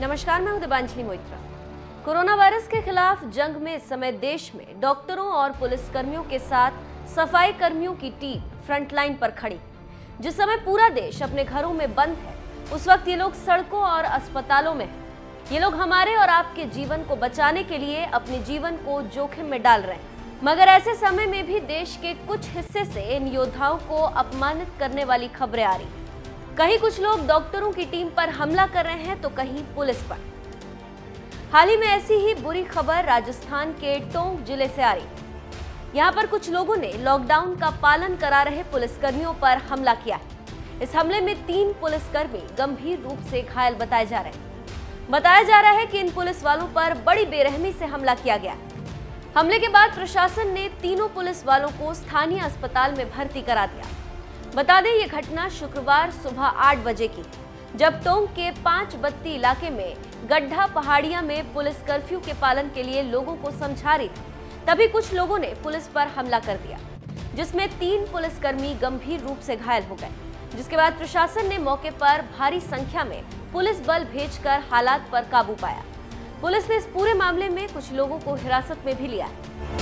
नमस्कार, मैं हूं दिबांजलि मोइत्रा। कोरोना वायरस के खिलाफ जंग में इस समय देश में डॉक्टरों और पुलिसकर्मियों के साथ सफाई कर्मियों की टीम फ्रंटलाइन पर खड़ी। जिस समय पूरा देश अपने घरों में बंद है, उस वक्त ये लोग सड़कों और अस्पतालों में हैं। ये लोग हमारे और आपके जीवन को बचाने के लिए अपने जीवन को जोखिम में डाल रहे हैं। मगर ऐसे समय में भी देश के कुछ हिस्से से इन योद्धाओं को अपमानित करने वाली खबरें आ रही। कहीं कुछ लोग डॉक्टरों की टीम पर हमला कर रहे हैं तो कहीं पुलिस पर। हाल ही में ऐसी ही बुरी खबर राजस्थान के टोंक जिले से आ रही। यहां पर कुछ लोगों ने लॉकडाउन का पालन करा रहे पुलिसकर्मियों पर हमला किया है। इस हमले में 3 पुलिसकर्मी गंभीर रूप से घायल बताए जा रहे हैं। बताया जा रहा है कि इन पुलिस वालों पर बड़ी बेरहमी से हमला किया गया। हमले के बाद प्रशासन ने तीनों पुलिस वालों को स्थानीय अस्पताल में भर्ती करा दिया। बता दें, ये घटना शुक्रवार सुबह 8 बजे की, जब टोंक के 5 बत्ती इलाके में गड्ढा पहाड़ियां में पुलिस कर्फ्यू के पालन के लिए लोगों को समझा रही थी। तभी कुछ लोगों ने पुलिस पर हमला कर दिया, जिसमें 3 पुलिसकर्मी गंभीर रूप से घायल हो गए। जिसके बाद प्रशासन ने मौके पर भारी संख्या में पुलिस बल भेजकर हालात पर काबू पाया। पुलिस ने इस पूरे मामले में कुछ लोगों को हिरासत में भी लिया है।